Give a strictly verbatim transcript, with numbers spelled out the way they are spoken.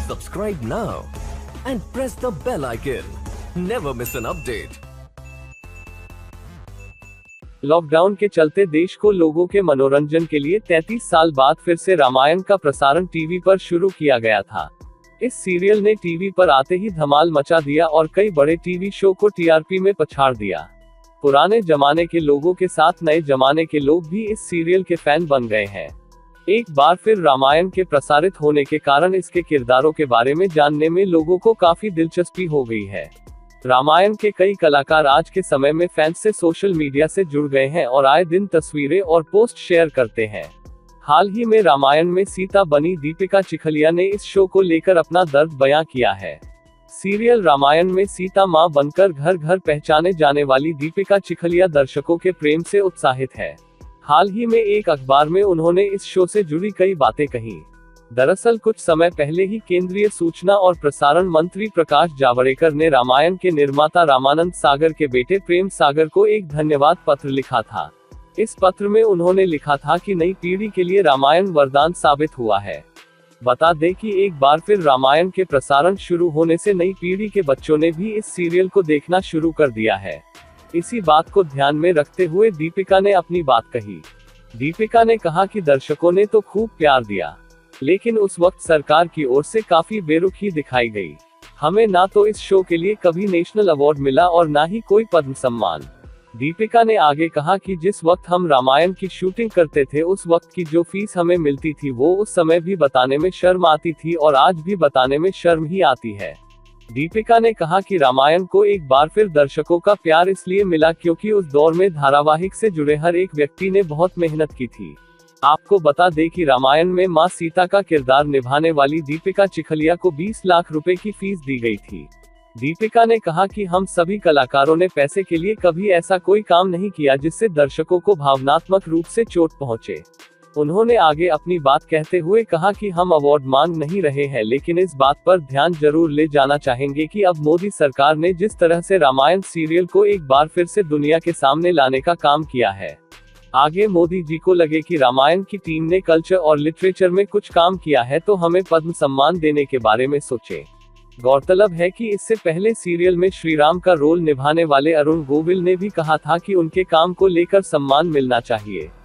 Subscribe now and press the bell icon. Never miss an update. Lockdown के चलते देश को लोगों के मनोरंजन के लिए तैंतीस साल बाद फिर से रामायण का प्रसारण टीवी पर शुरू किया गया था। इस सीरियल ने टीवी पर आते ही धमाल मचा दिया और कई बड़े टीवी शो को टीआरपी में पछाड़ दिया। पुराने जमाने के लोगों के साथ नए जमाने के लोग भी इस सीरियल के फैन बन गए हैं। एक बार फिर रामायण के प्रसारित होने के कारण इसके किरदारों के बारे में जानने में लोगों को काफी दिलचस्पी हो गई है। रामायण के कई कलाकार आज के समय में फैंस से सोशल मीडिया से जुड़ गए हैं और आए दिन तस्वीरें और पोस्ट शेयर करते हैं। हाल ही में रामायण में सीता बनी दीपिका चिखलिया ने इस शो को लेकर अपना दर्द बयां किया है। सीरियल रामायण में सीता मां बनकर घर घर पहचाने जाने वाली दीपिका चिखलिया दर्शकों के प्रेम से उत्साहित है। हाल ही में एक अखबार में उन्होंने इस शो से जुड़ी कई बातें कही। दरअसल कुछ समय पहले ही केंद्रीय सूचना और प्रसारण मंत्री प्रकाश जावड़ेकर ने रामायण के निर्माता रामानंद सागर के बेटे प्रेम सागर को एक धन्यवाद पत्र लिखा था। इस पत्र में उन्होंने लिखा था कि नई पीढ़ी के लिए रामायण वरदान साबित हुआ है। बता दें कि एक बार फिर रामायण के प्रसारण शुरू होने से नई पीढ़ी के बच्चों ने भी इस सीरियल को देखना शुरू कर दिया है। इसी बात को ध्यान में रखते हुए दीपिका ने अपनी बात कही। दीपिका ने कहा कि दर्शकों ने तो खूब प्यार दिया, लेकिन उस वक्त सरकार की ओर से काफी बेरुखी दिखाई गई। हमें ना तो इस शो के लिए कभी नेशनल अवार्ड मिला और ना ही कोई पद्म सम्मान। दीपिका ने आगे कहा कि जिस वक्त हम रामायण की शूटिंग करते थे उस वक्त की जो फीस हमें मिलती थी वो उस समय भी बताने में शर्म आती थी और आज भी बताने में शर्म ही आती है। दीपिका ने कहा कि रामायण को एक बार फिर दर्शकों का प्यार इसलिए मिला क्योंकि उस दौर में धारावाहिक से जुड़े हर एक व्यक्ति ने बहुत मेहनत की थी। आपको बता दें कि रामायण में मां सीता का किरदार निभाने वाली दीपिका चिखलिया को बीस लाख रुपए की फीस दी गई थी। दीपिका ने कहा कि हम सभी कलाकारों ने पैसे के लिए कभी ऐसा कोई काम नहीं किया जिससे दर्शकों को भावनात्मक रूप से चोट पहुंचे। उन्होंने आगे अपनी बात कहते हुए कहा कि हम अवार्ड मांग नहीं रहे हैं, लेकिन इस बात पर ध्यान जरूर ले जाना चाहेंगे कि अब मोदी सरकार ने जिस तरह से रामायण सीरियल को एक बार फिर से दुनिया के सामने लाने का काम किया है, आगे मोदी जी को लगे कि रामायण की टीम ने कल्चर और लिटरेचर में कुछ काम किया है तो हमें पद्म सम्मान देने के बारे में सोचें। गौरतलब है कि इससे पहले सीरियल में श्रीराम का रोल निभाने वाले अरुण गोविल ने भी कहा था कि उनके काम को लेकर सम्मान मिलना चाहिए।